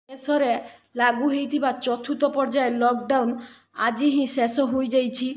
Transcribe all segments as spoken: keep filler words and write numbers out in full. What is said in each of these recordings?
ଦେଶରେ ଲାଗୁ ହୋଇଥିବା ଚତୁର୍ଥ ପର୍ଯ୍ୟାୟ ଲକଡାଉନ୍ ଆଜି ହିଁ ଶେଷ ହୋଇଯାଇଛି।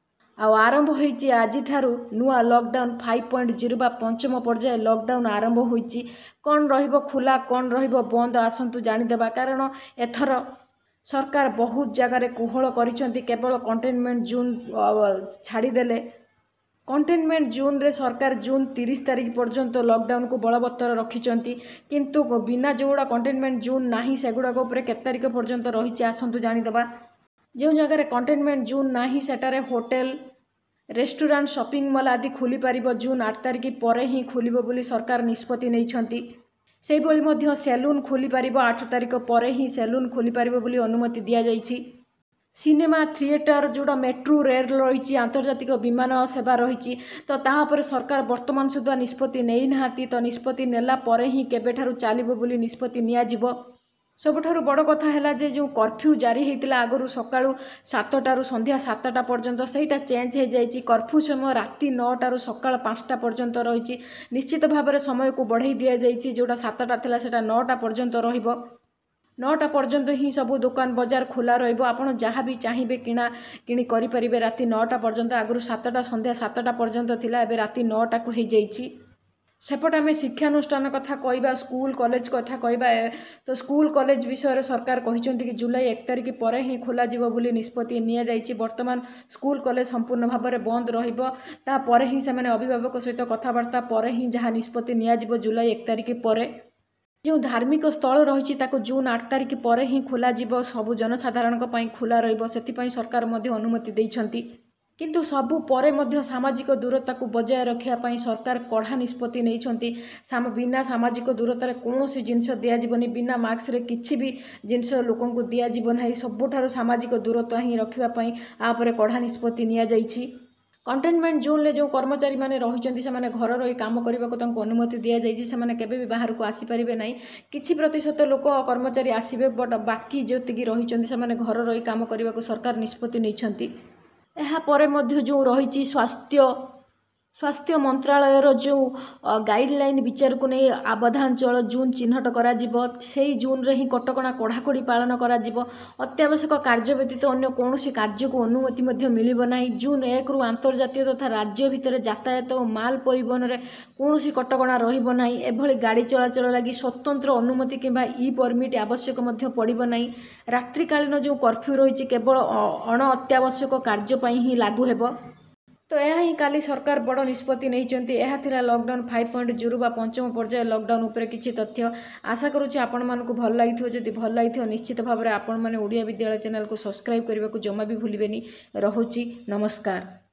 ଆଉ ଆରମ୍ଭ ହୋଇଛି ଆଜିଠାରୁ ନୂଆ ଲକଡାଉନ୍ ଫାଇଭ୍ ପଏଣ୍ଟ ଜିରୋ ବା ପଞ୍ଚମ ପର୍ଯ୍ୟାୟ ଲକଡାଉନ୍ ଆରମ୍ଭ ହୋଇଛି। କ'ଣ ରହିବ ଖୋଲା କ'ଣ ରହିବ ବନ୍ଦ ଆସନ୍ତୁ ଜାଣିଦେବା। କାରଣ ଏଥର ସରକାର ବହୁତ ଜାଗାରେ କୋହଳ କରିଛନ୍ତି। କେବଳ କଣ୍ଟେନମେଣ୍ଟ ଜୋନ୍ ଛାଡ଼ିଦେଲେ କଣ୍ଟେନମେଣ୍ଟ ଜୋନ୍ରେ ସରକାର ଜୁନ୍ ତିରିଶ ତାରିଖ ପର୍ଯ୍ୟନ୍ତ ଲକଡାଉନକୁ ବଳବତ୍ତର ରଖିଛନ୍ତି। କିନ୍ତୁ ବିନା ଯେଉଁଗୁଡ଼ା କଣ୍ଟେନମେଣ୍ଟ ଜୋନ୍ ନାହିଁ ସେଗୁଡ଼ାକ ଉପରେ କେତେ ତାରିଖ ପର୍ଯ୍ୟନ୍ତ ରହିଛି ଆସନ୍ତୁ ଜାଣିଦେବା। ଯେଉଁ ଜାଗାରେ କଣ୍ଟେନମେଣ୍ଟ ଜୋନ୍ ନାହିଁ ସେଠାରେ ହୋଟେଲ, ରେଷ୍ଟୁରାଣ୍ଟ, ସପିଂ ମଲ୍ ଆଦି ଖୋଲିପାରିବ ଜୁନ୍ ଆଠ ତାରିଖ ପରେ ହିଁ ଖୋଲିବ ବୋଲି ସରକାର ନିଷ୍ପତ୍ତି ନେଇଛନ୍ତି। ସେହିଭଳି ମଧ୍ୟ ସେଲୁନ୍ ଖୋଲିପାରିବ ଆଠ ତାରିଖ ପରେ ହିଁ ସେଲୁନ୍ ଖୋଲିପାରିବ ବୋଲି ଅନୁମତି ଦିଆଯାଇଛି। ସିନେମା ଥିଏଟର ଯେଉଁଟା ମେଟ୍ରୋ ରେଲ୍ ରହିଛି, ଆନ୍ତର୍ଜାତିକ ବିମାନ ସେବା ରହିଛି, ତ ତାହା ଉପରେ ସରକାର ବର୍ତ୍ତମାନ ସୁଦ୍ଧା ନିଷ୍ପତ୍ତି ନେଇନାହାନ୍ତି। ତ ନିଷ୍ପତ୍ତି ନେଲା ପରେ ହିଁ କେବେଠାରୁ ଚାଲିବ ବୋଲି ନିଷ୍ପତ୍ତି ନିଆଯିବ। ସବୁଠାରୁ ବଡ଼ କଥା ହେଲା ଯେ ଯେଉଁ କର୍ଫ୍ୟୁ ଜାରି ହୋଇଥିଲା ଆଗରୁ ସକାଳୁ ସାତଟାରୁ ସନ୍ଧ୍ୟା ସାତଟା ପର୍ଯ୍ୟନ୍ତ, ସେଇଟା ଚେଞ୍ଜ ହୋଇଯାଇଛି। କର୍ଫ୍ୟୁ ସମୟ ରାତି ନଅଟାରୁ ସକାଳ ପାଞ୍ଚଟା ପର୍ଯ୍ୟନ୍ତ ରହିଛି। ନିଶ୍ଚିତ ଭାବରେ ସମୟକୁ ବଢ଼େଇ ଦିଆଯାଇଛି। ଯେଉଁଟା ସାତଟା ଥିଲା ସେଇଟା ନଅଟା ପର୍ଯ୍ୟନ୍ତ ରହିବ। ନଅଟା ପର୍ଯ୍ୟନ୍ତ ହିଁ ସବୁ ଦୋକାନ ବଜାର ଖୋଲା ରହିବ। ଆପଣ ଯାହା ବି ଚାହିଁବେ କିଣା କିଣି କରିପାରିବେ ରାତି ନଅଟା ପର୍ଯ୍ୟନ୍ତ। ଆଗରୁ ସାତଟା ସନ୍ଧ୍ୟା ସାତଟା ପର୍ଯ୍ୟନ୍ତ ଥିଲା, ଏବେ ରାତି ନଅଟାକୁ ହୋଇଯାଇଛି। ସେପଟେ ଆମେ ଶିକ୍ଷାନୁଷ୍ଠାନ କଥା କହିବା, ସ୍କୁଲ କଲେଜ କଥା କହିବା, ତ ସ୍କୁଲ କଲେଜ ବିଷୟରେ ସରକାର କହିଛନ୍ତି କି ଜୁଲାଇ ଏକ ତାରିଖ ପରେ ହିଁ ଖୋଲାଯିବ ବୋଲି ନିଷ୍ପତ୍ତି ନିଆଯାଇଛି। ବର୍ତ୍ତମାନ ସ୍କୁଲ କଲେଜ ସମ୍ପୂର୍ଣ୍ଣ ଭାବରେ ବନ୍ଦ ରହିବ। ତାପରେ ହିଁ ସେମାନେ ଅଭିଭାବକ ସହିତ କଥାବାର୍ତ୍ତା ପରେ ହିଁ ଯାହା ନିଷ୍ପତ୍ତି ନିଆଯିବ ଜୁଲାଇ ଏକ ତାରିଖ ପରେ। ଯେଉଁ ଧାର୍ମିକ ସ୍ଥଳ ରହିଛି ତାକୁ ଜୁନ୍ ଆଠ ତାରିଖ ପରେ ହିଁ ଖୋଲାଯିବ, ସବୁ ଜନସାଧାରଣଙ୍କ ପାଇଁ ଖୋଲା ରହିବ। ସେଥିପାଇଁ ସରକାର ମଧ୍ୟ ଅନୁମତି ଦେଇଛନ୍ତି। କିନ୍ତୁ ସବୁ ପରେ ମଧ୍ୟ ସାମାଜିକ ଦୂରତାକୁ ବଜାୟ ରଖିବା ପାଇଁ ସରକାର କଡ଼ା ନିଷ୍ପତ୍ତି ନେଇଛନ୍ତି। ବିନା ସାମାଜିକ ଦୂରତାରେ କୌଣସି ଜିନିଷ ଦିଆଯିବନି, ବିନା ମାସ୍କରେ କିଛି ବି ଜିନିଷ ଲୋକଙ୍କୁ ଦିଆଯିବ ନାହିଁ। ସବୁଠାରୁ ସାମାଜିକ ଦୂରତା ହିଁ ରଖିବା ପାଇଁ ଆ ଉପରେ କଡ଼ା ନିଷ୍ପତ୍ତି ନିଆଯାଇଛି। କଣ୍ଟେନମେଣ୍ଟ ଜୋନ୍ରେ ଯେଉଁ କର୍ମଚାରୀମାନେ ରହିଛନ୍ତି ସେମାନେ ଘର ରହି କାମ କରିବାକୁ ତାଙ୍କୁ ଅନୁମତି ଦିଆଯାଇଛି। ସେମାନେ କେବେ ବି ବାହାରକୁ ଆସିପାରିବେ ନାହିଁ। କିଛି ପ୍ରତିଶତ ଲୋକ କର୍ମଚାରୀ ଆସିବେ, ବଟ୍ ବାକି ଯେତିକି ରହିଛନ୍ତି ସେମାନେ ଘର ରହି କାମ କରିବାକୁ ସରକାର ନିଷ୍ପତ୍ତି ନେଇଛନ୍ତି। ଏହାପରେ ମଧ୍ୟ ଯେଉଁ ରହିଛି ସ୍ୱାସ୍ଥ୍ୟ ସ୍ୱାସ୍ଥ୍ୟ ମନ୍ତ୍ରାଳୟର ଯେଉଁ ଗାଇଡ଼ଲାଇନ୍ ବିଚାରକୁ ନେଇ ଆବଦ୍ଧାଞ୍ଚଳ ଜୋନ୍ ଚିହ୍ନଟ କରାଯିବ। ସେହି ଜୋନ୍ରେ ହିଁ କଟକଣା କଡ଼ାକଡ଼ି ପାଳନ କରାଯିବ। ଅତ୍ୟାବଶ୍ୟକ କାର୍ଯ୍ୟ ବ୍ୟତୀତ ଅନ୍ୟ କୌଣସି କାର୍ଯ୍ୟକୁ ଅନୁମତି ମଧ୍ୟ ମିଳିବ ନାହିଁ। ଜୁନ୍ ଏକରୁ ଆନ୍ତର୍ଜାତୀୟ ତଥା ରାଜ୍ୟ ଭିତରେ ଯାତାୟାତ ଓ ମାଲ ପରିବହନରେ କୌଣସି କଟକଣା ରହିବ ନାହିଁ। ଏଭଳି ଗାଡ଼ି ଚଳାଚଳ ଲାଗି ସ୍ୱତନ୍ତ୍ର ଅନୁମତି କିମ୍ବା ଇ ପରମିଟ୍ ଆବଶ୍ୟକ ମଧ୍ୟ ପଡ଼ିବ ନାହିଁ। ରାତ୍ରିକାଳୀନ ଯେଉଁ କର୍ଫ୍ୟୁ ରହିଛି କେବଳ ଅଣ ଅତ୍ୟାବଶ୍ୟକ କାର୍ଯ୍ୟ ପାଇଁ ହିଁ ଲାଗୁ ହେବ। ତ ଏହା ହିଁ କାଲି ସରକାର ବଡ଼ ନିଷ୍ପତ୍ତି ନେଇଛନ୍ତି। ଏହା ଥିଲା ଲକଡାଉନ୍ ଫାଇଭ୍ ପଏଣ୍ଟ ଜିରୋ ବା ପଞ୍ଚମ ପର୍ଯ୍ୟାୟ ଲକଡାଉନ୍ ଉପରେ କିଛି ତଥ୍ୟ। ଆଶା କରୁଛି ଆପଣମାନଙ୍କୁ ଭଲ ଲାଗିଥିବ। ଯଦି ଭଲ ଲାଗିଥିବ ନିଶ୍ଚିତ ଭାବରେ ଆପଣମାନେ ଓଡ଼ିଆ ବିଦ୍ୟାଳୟ ଚ୍ୟାନେଲକୁ ସବସ୍କ୍ରାଇବ୍ କରିବାକୁ ଜମା ବି ଭୁଲିବେନି। ରହୁଛି, ନମସ୍କାର।